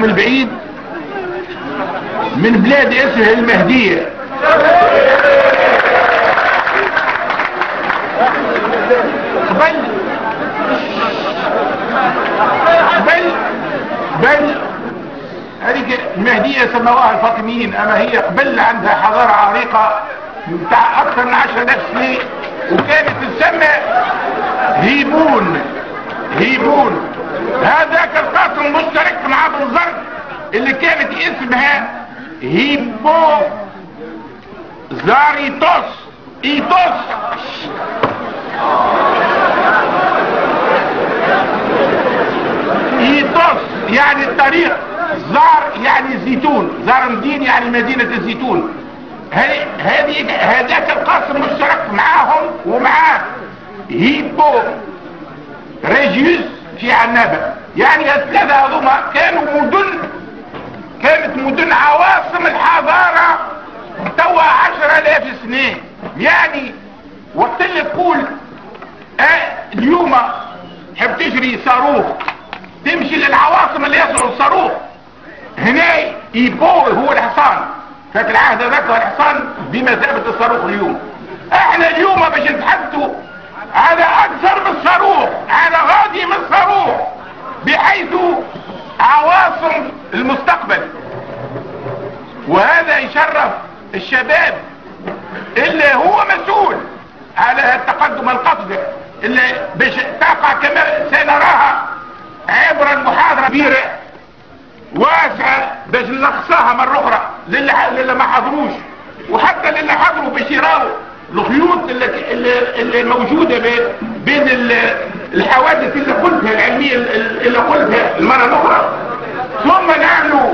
البعيد من بلاد اسمها المهدية. بل هذه المهدية سموها الفاطميين، اما هي قبل عندها حضارة عريقة بتاع اكثر من 10,000 سنة، وكانت تسمى هيبون. هذاك القصر المشترك مع بنزرت اللي كانت اسمها هيبو زاريتوس ايتوس. يعني الطريق، زار يعني زيتون، زارمدين يعني مدينة الزيتون. هذاك القصر مشترك معاهم ومع هيبو ريجيوس في عنابة. يعني الثلاثة هذوما كانت مدن عواصم الحضارة توا 10,000 سنة. يعني وقت اللي تقول اليوم حب تجري صاروخ تمشي للعواصم اللي يصلوا الصاروخ، هنا يبور هو الحصان. ففي العهد ذاك الحصان بمثابة الصاروخ. اليوم احنا اليوم باش نتحدثوا على اكثر من الصاروخ، على غادي من الصاروخ، بحيث عواصم المستقبل. وهذا يشرف الشباب اللي هو مسؤول على التقدم القفزة اللي باش تقع كما سنراها عبر المحاضرة كبيرة واسعة باش نلخصها مرة اخرى للي ما حضروش، وحتى للي حضروا باش يراوا الخيوط اللي موجودة بين الحوادث اللي قلتها العلمية اللي قلتها المرة الاخرى. ثم نعملوا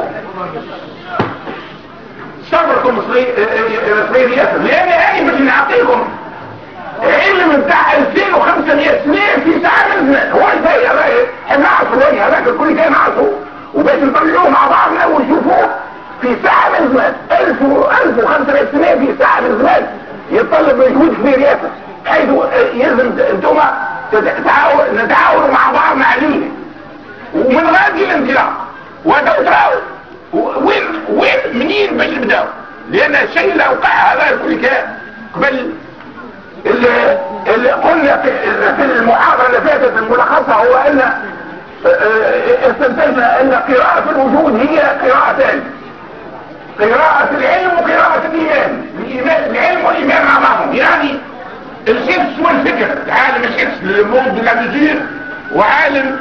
صبركم صغيريات، لان هاي باش نعطيكم علم بتاع 2500 سنة في ساعة من الزمان. هو ازاي احنا نعرفوا وين هذاك الكل كان نعرفه، وباش نطلعوه مع بعضنا ونشوفوه في ساعة من الزمان. 1500 سنة في ساعة من الزمان يتطلب مجهود كبير ياسر، حيث يلزم انتم نتعاونوا مع بعضنا عليه. ومن غادي الانطلاق وتراو وين منين باش نبداو، لان الشيء اللي وقع هذا الكل قبل اللي قلنا في المحاضرة اللي فاتت الملخصة هو ان استنتجنا ان قراءة الوجود هي قراءتان: قراءة العلم وقراءة الإيمان. العلم والإيمان مع بعضهم، يعني الحس والفكر، عالم الحس للموند de la mesure، وعالم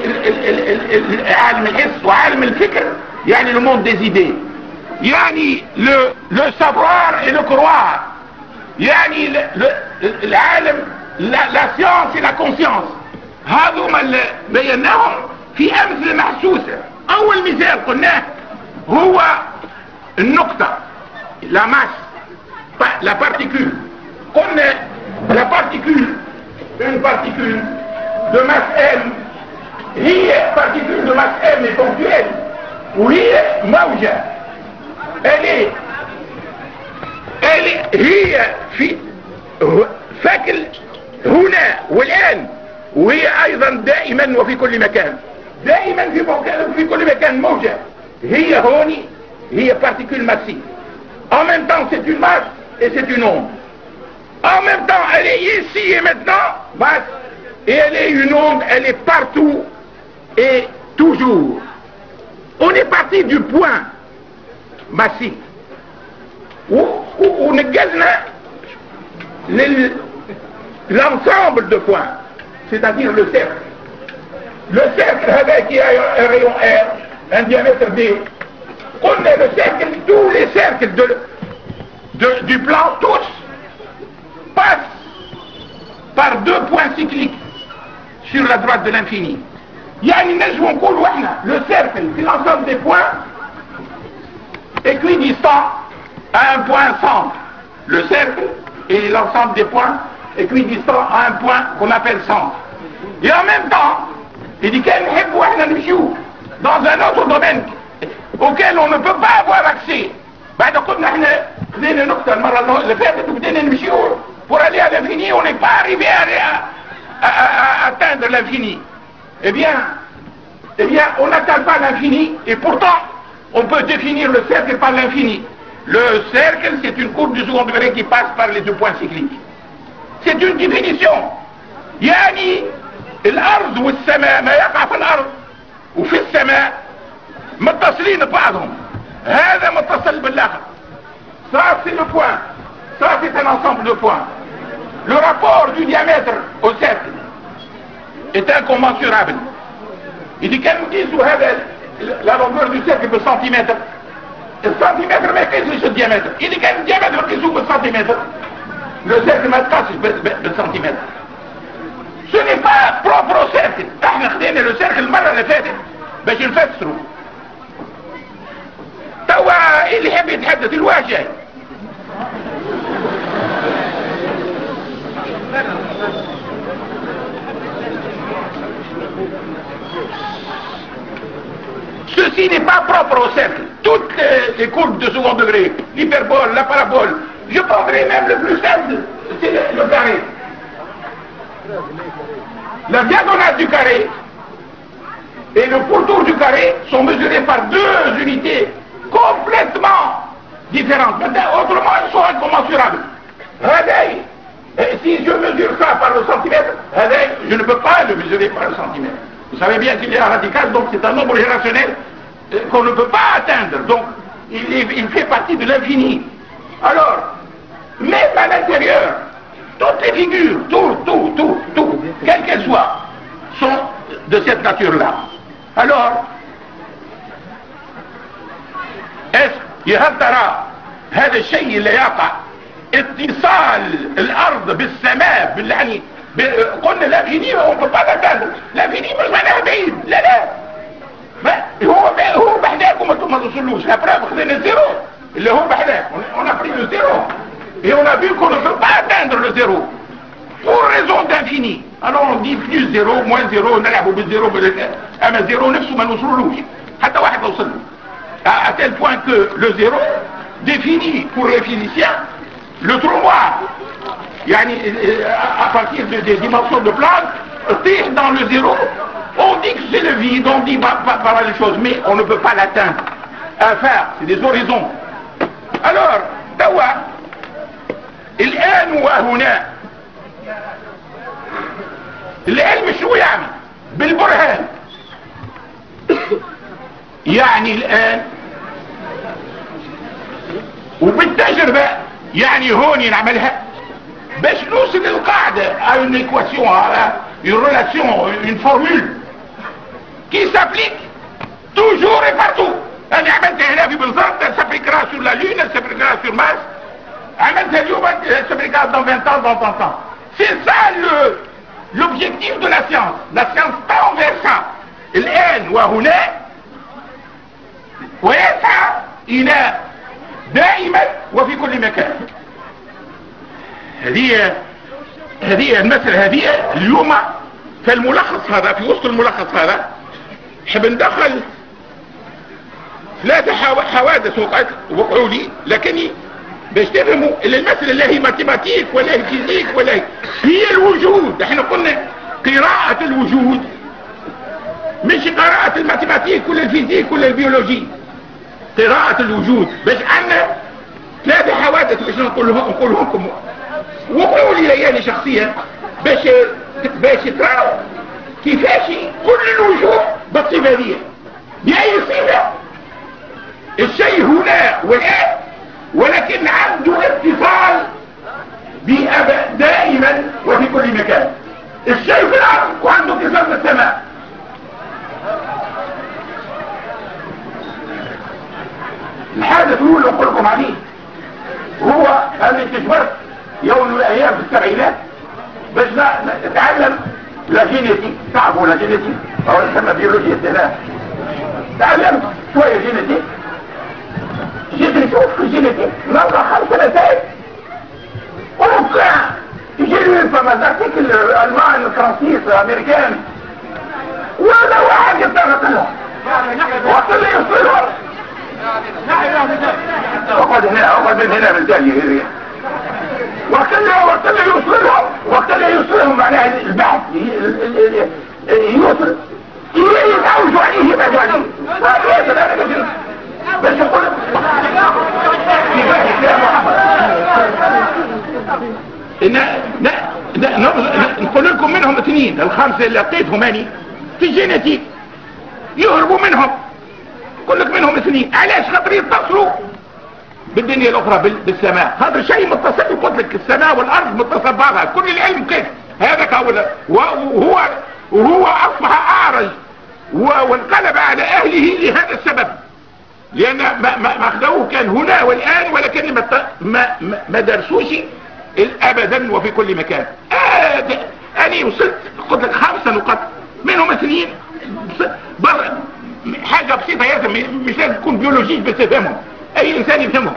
عالم الحس وعالم الفكر يعني le monde des idées، يعني le savoir et le croire، يعني العالم la science et la conscience. هذوما اللي بيناهم في أمثلة محسوسة. أول مثال قلناه هو النقطة، la masse، la particule. قلنا la particule، une particule de masse M هي particule de masse M est ponctuelle، وهي موجة. هي في فاكل هنا والآن، وهي أيضا دائما وفي كل مكان، دائما في كل مكان موجة. هي هوني هي particule massive. En même temps c'est une masse et c'est une onde. En même temps elle est ici et maintenant masse, et elle est une onde, elle est partout et toujours. On est parti du point massif ونقلنا l'ensemble de points, c'est-à-dire le cercle. Le cercle avec un rayon R, un diamètre D. On est le cercle, tous les cercles du plan, tous passent par deux points cycliques sur la droite de l'infini. يعني نجم نقول واحنا le cercle c'est l'ensemble des points équidistants à un point centre. Le cercle et l'ensemble des points équidistants à un point qu'on appelle centre. Et en même temps il dit qu'elle نحب واحنا نمشيو dans un autre domaine auquel on ne peut pas avoir accès. بعد قلنا احنا خذينا نقطة المرة اللي فاتت وبدينا نمشيو pour aller à l'infini. On n'est pas arrivé à atteindre l'infini. Eh bien eh bien, on n'atteint pas l'infini, et pourtant, on peut définir le cercle par l'infini. Le cercle, c'est une courbe du second degré qui passe par les deux points cycliques. C'est une définition. يعني الأرض والسماء ما يقع في الأرض وفي السماء متصلين ببعضهم. هذا متصل بالآخر. Ça, c'est le point. Ça, c'est un ensemble de points. Le rapport du diamètre au cercle est incommensurable. Il dit كان نقيسوا هذا la longueur du cercle بالسنتيمتر. السنتيمتر ما يقيسش الديامتر. إذا كان الديامتر نقيسوه بالسنتيمتر. Le cercle ما يتقاسش بالسنتيمتر. Ce n'est pas propre au cercle. احنا خدينا le cercle المرة اللي فاتت باش نفسروا. توا اللي يحب يتحدث الواجه. Ceci n'est pas propre au cercle. Toutes les courbes de second degré, l'hyperbole, la parabole, je prendrai même le plus simple, c'est le carré. La diagonale du carré et le pourtour du carré sont mesurés par deux unités complètement différentes. Maintenant, autrement, ils sont incommensurables. Regardez, si je mesure ça par le centimètre, je ne peux pas le mesurer par le centimètre. Vous savez bien qu'il est radical, donc c'est un nombre irrationnel qu'on ne peut pas atteindre. Donc, il fait partie de l'infini. Alors, même à l'intérieur, toutes les figures, tout, quelles qu'elles soient, sont de cette nature-là. Alors, هل ترى هذا الشيء اللي يقع اتصال الارض بالسماء يعني قلنا l'infini on peut pas l'atteindre. L'infini مش معناها بعيد. لا هو بحداكم انتم ما توصلوش. La preuve خدنا الزيرو اللي هو بحداك. On a pris le zéro et on a vu qu'on ne peut pas atteindre le zéro pour raison d'infini. Alors on dit plus zéro moins zéro نلعبوا بالزيرو اما الزيرو نفسه ما نوصلوش حتى واحد ما وصل à tel point que le zéro définit pour les physiciens le trou noir. À partir des dimensions de Planck, dans le zéro, on dit que c'est le vide, on dit pas mal de choses, mais on ne peut pas l'atteindre. Enfin, c'est des horizons. Alors, توا الآن وهنا العلم شو يعني؟ بالبرهان. يعني الآن وبالتجربة يعني هون نعملها باش نوصل للقاعدة à une équation, à une relation, une formule qui s'applique toujours et partout. أنا عملتها هنا في بالضبط, elle s'appliquera sur la Lune, elle s'appliquera sur Mars. عملتها اليوم, elle s'appliquera dans 20 ans, dans 30 ans. C'est ça l'objectif de la science. La science tend vers ça. الآن وهنا ويسعى إلى دائما وفي كل مكان. هذه المسألة هذه اليوم في الملخص هذا, في وسط الملخص هذا حب ندخل 3 حوادث وقعوا لي, لكني باش تفهموا المسألة لا هي ماتيماتيك ولا هي فيزيك ولا هي الوجود. احنا قلنا قراءة الوجود مش قراءة الماتيماتيك ولا الفيزيك ولا البيولوجي, قراءة الوجود. باش عندنا 3 حوادث باش نقولهم لكم وقعوا لي ليالي شخصيا باش تراوا كيفاش كل الوجود بالصفة دي بأي صفة الشيء هنا والآن, ولكن عنده اتصال دائما وفي كل مكان. الشيء في الأرض وعنده اتصال بالسماء. الحادث الأولى أقول لكم عليه هو أن اكتشفت يوم من الأيام في السبعينات باش نتعلم لا جينيتيك. تعرفوا لا جينيتيك أو يسمى بيولوجيا الدماغ. تعلمت شوية جينيتيك, جيت نشوف في الجينيتيك نلقى 5 نتائج وقع يجي فما ارتكل الالمان الفرنسيس الامريكان ولا واحد يتطرق لهم وصل لي يصلهم وقد هنا من تاني وقت اللي يوصلهم معناها البحث يوصل يتعوشوا عليه يبعدوا عليه بس يقول يا محمد نقول لكم منهم اثنين الخمسة اللي لقيتهم اني في الجينيتيك يهربوا منهم. قل لك منهم اثنين علاش؟ خاطر يتصلوا بالدنيا الاخرى بالسماء. هذا شيء متصل. قلت لك السماء والارض متصل بعضها. كل العلم كيف هذا هو وهو اصبح اعرج وانقلب على اهله لهذا السبب، لان ما اخذوه كان هنا والان، ولكن ما درسوش ابدا وفي كل مكان. انا وصلت قلت لك 5 نقط منهم اثنين حاجة بسيطة يا مش لازم تكون بيولوجيك بس تفهمهم، اي انسان يفهمهم.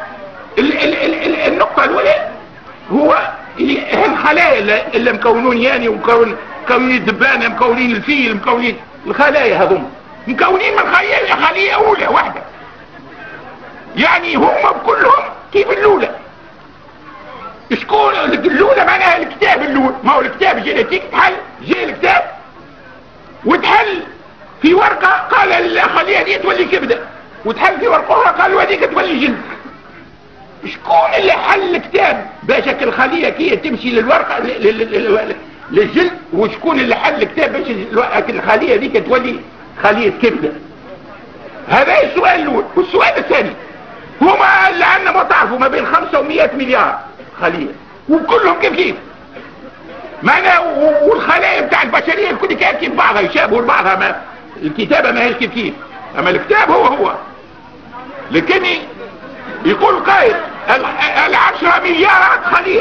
النقطة الاولى هو الخلايا اللي مكونون يعني مكونين الدبانة، مكونين الفيل، مكونين الخلايا هذوم مكونين من خلية اولى واحدة، يعني هم كلهم كيف اللولة. شكون اللولة؟ معناها الكتاب اللول. ما هو الكتاب جينيتيك تحل جي الكتاب وتحل في ورقة قال الخلية دي تولي كبدة، وتحل في ورقة أخرى قال هذيك تولي جلد. شكون اللي حل الكتاب باش الخلية كي تمشي للورقة للجلد، وشكون اللي حل الكتاب باش الخلية ديك تولي خلية كبدة؟ هذا السؤال الأول. والسؤال الثاني هما اللي عندنا ما تعرفوا ما بين 5 و100 مليار خلية وكلهم كيف معنى، والخلايا بتاع البشرية الكل كيف بعضها يشابهوا لبعضها. ما الكتابة ما هيش كيف، اما الكتاب هو لكن يقول قائل 10 مليارات خلية.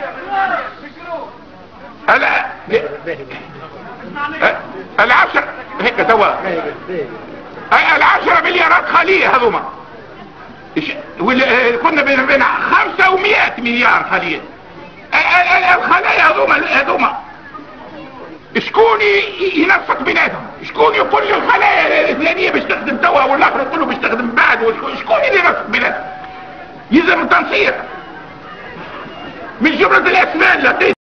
10 هيك توا 10 مليارات خلية هذوما. كنا بين 5 و100 مليار خلية. الخلايا هذوما شكون ينسق بيناتهم؟ شكون يقول لي الخلايا الفلانية باش تخدم توا والاخر يقول له باش تخدم بعد؟ شكون اللي ينسق بيناتهم؟ يلزم تنسيق. من جملة الاسماء لقيت